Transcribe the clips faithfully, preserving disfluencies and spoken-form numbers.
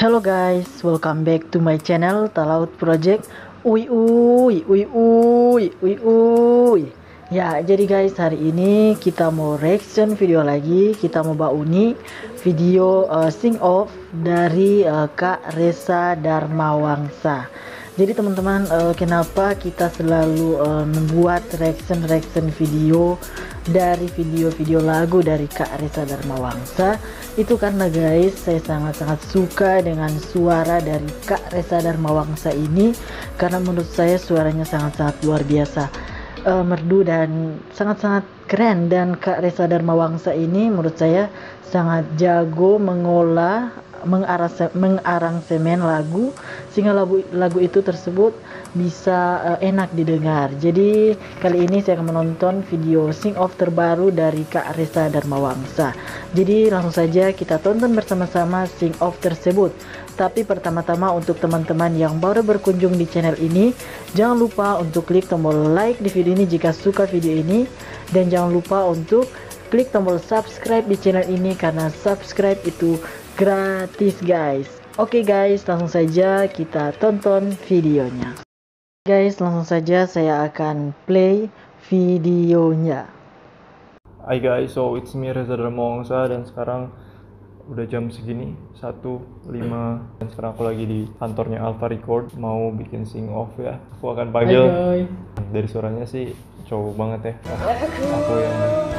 Hello guys, welcome back to my channel Talaut Project. Uy uy uy uy uy uy. Ya, jadi guys, hari ini kita mau reaction video lagi. Kita mau bauni video uh, sing off dari uh, Kak Ressa Darmawangsa. Jadi teman-teman, uh, kenapa kita selalu uh, membuat reaction-reaction video dari video-video lagu dari Kak Ressa Darmawangsa? Itu karena guys, saya sangat-sangat suka dengan suara dari Kak Ressa Darmawangsa ini, karena menurut saya suaranya sangat-sangat luar biasa, uh, merdu dan sangat-sangat keren. Dan Kak Ressa Darmawangsa ini menurut saya sangat jago mengolah mengaransemen lagu sehingga lagu lagu itu tersebut bisa uh, enak didengar. Jadi kali ini saya akan menonton video sing off terbaru dari Kak Ressa Darmawangsa. Jadi langsung saja kita tonton bersama-sama sing off tersebut. Tapi pertama-tama untuk teman-teman yang baru berkunjung di channel ini, jangan lupa untuk klik tombol like di video ini jika suka video ini, dan jangan lupa untuk klik tombol subscribe di channel ini karena subscribe itu gratis guys. Oke guys, langsung saja kita tonton videonya. Guys, langsung saja saya akan play videonya. Hai guys, so it's me Ressa Darmawangsa, dan sekarang udah jam segini satu lima, dan sekarang aku lagi di kantornya Alpha Record mau bikin sing off ya. Aku akan panggil. Hai, hai. Dari suaranya sih cowok banget ya. Aku yang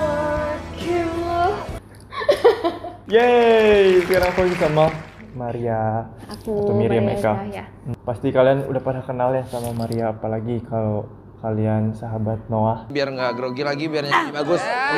yeay, sekarang aku lagi sama Maria aku atau Miriam Maria Eka. Ya. Pasti kalian udah pada kenal ya sama Maria, apalagi kalau kalian sahabat Noah. Biar nggak grogi lagi, biar nyanyi bagus.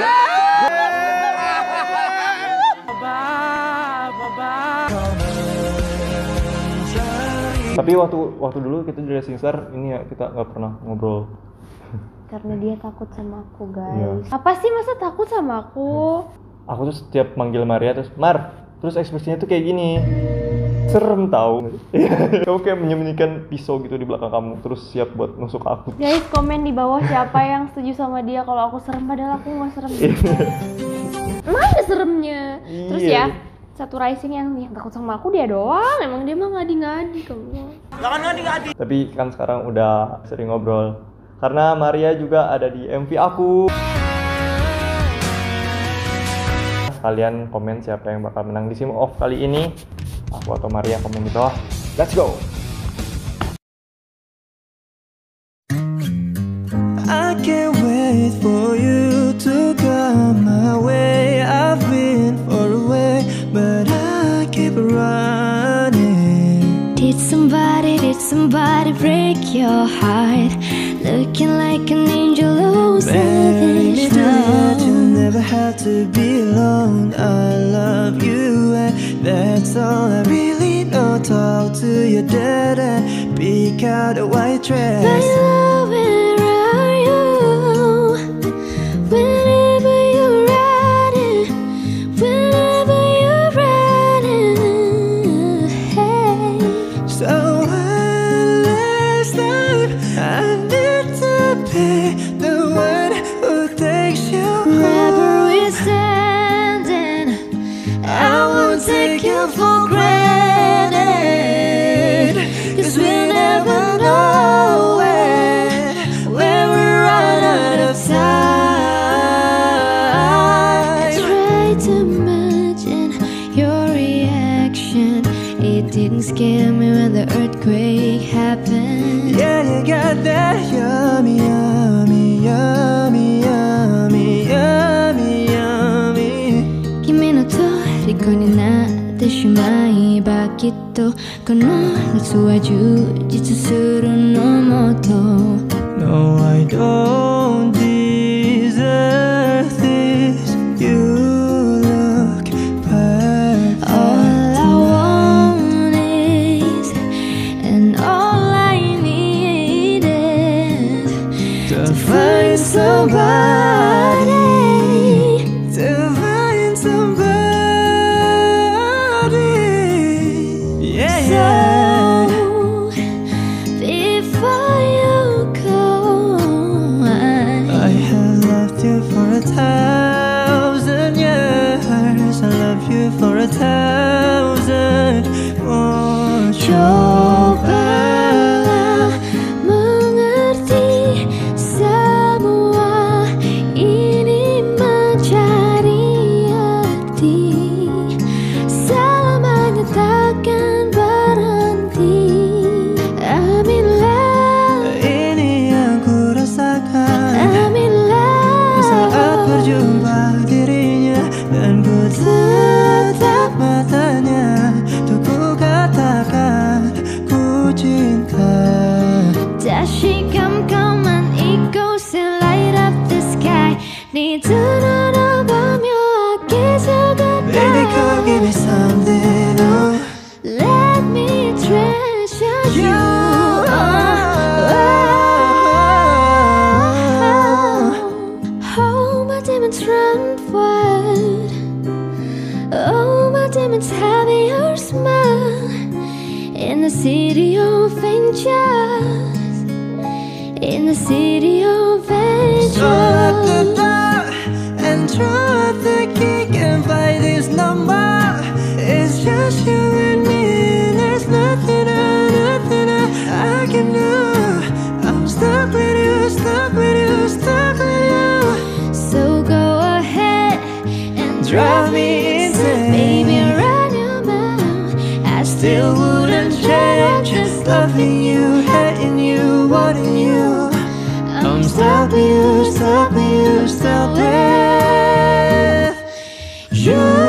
Tapi waktu waktu dulu kita di Racing Star ini ya, kita nggak pernah ngobrol. Karena dia takut sama aku guys. Iya. Apa sih masa takut sama aku? Aku tuh setiap manggil Maria terus Mar, terus ekspresinya tuh kayak gini, serem tahu. Kamu kayak menyembunyikan pisau gitu di belakang kamu, terus siap buat nusuk aku. Guys, komen di bawah siapa yang setuju sama dia kalau aku serem, padahal aku nggak serem. Mana seremnya? Terus Iya. ya, satu rising yang, yang takut sama aku dia doang. Emang dia mah ngadi-ngadi kamu. Jangan ngadi-ngadi. Tapi kan sekarang udah sering ngobrol, karena Maria juga ada di M V aku. Kalian komen siapa yang bakal menang di sim off kali ini, aku atau Maria, komen di bawah. Let's go. I can't wait for you to come my way. I've been far away, but I keep running. Did somebody, did somebody break your heart? Looking like an angel, oh savage That you now. never had to be alone. I love you, and that's all I really know. Talk to your dad and pick out a white dress. My love, where are you? Whenever you're riding, whenever you're riding, hey. So one last time, I need to be the one who takes you Wherever home. we're standing, I won't take you for granted, 'cause we'll never know when, when we run out of time. try to imagine your reaction. It didn't scare me when the earthquake happened. Yeah, you got that yummy, yummy, yummy, yummy, yummy, yummy. 君の虜になってしまえばきっとこの夏は充実するのもっと No, I don't deserve this. You look perfect. All I want is, and all I need is To find somebody, to find somebody. Yeah, yeah. So before you go, I Cobalah mengerti semua ini mencari arti, selamanya takkan berhenti. Aminlah, ini yang ku rasakan aminlah, saat berjumpa dirinya, dan ku tatap matanya untuk ku katakan ku cinta. Does she come come and it goes and light up the sky? Need to know about your kiss or goodbye. Baby, come give me something, oh. Let me treasure you. Oh, my demons run wild. Oh, my demons have your smile. In the city of angels, in the city of So lock the angels. door and throw out the key, and find this number. It's just you and me. There's nothing, uh, nothing uh, I can do. I'm stuck with you, stuck with you, stuck with you. So go ahead and Drive me insane. baby, run your mouth. I still wouldn't change. Just loving you, hating you, wanting you. I'm stuck with you, stuck with you, stuck with you.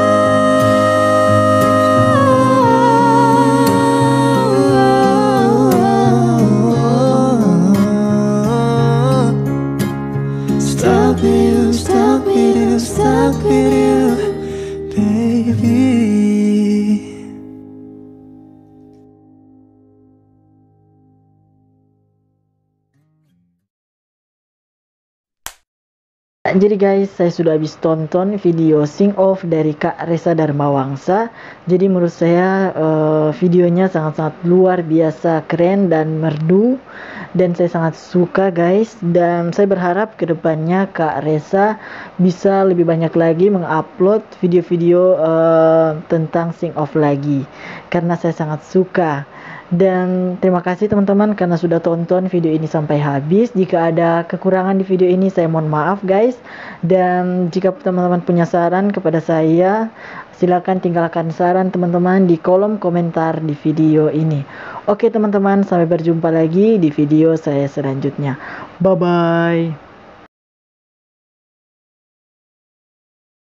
Stuck with you, stuck with you, stuck with you, baby. Jadi guys, saya sudah habis tonton video Sing Off dari Kak Ressa Darmawangsa. Jadi menurut saya uh, videonya sangat-sangat luar biasa keren dan merdu, dan saya sangat suka guys. Dan saya berharap kedepannya Kak Ressa bisa lebih banyak lagi mengupload video-video uh, tentang Sing Off lagi, karena saya sangat suka. Dan terima kasih teman-teman karena sudah tonton video ini sampai habis. Jika ada kekurangan di video ini, saya mohon maaf guys. Dan jika teman-teman punya saran kepada saya, silakan tinggalkan saran teman-teman di kolom komentar di video ini. Oke teman-teman, sampai berjumpa lagi di video saya selanjutnya. Bye bye.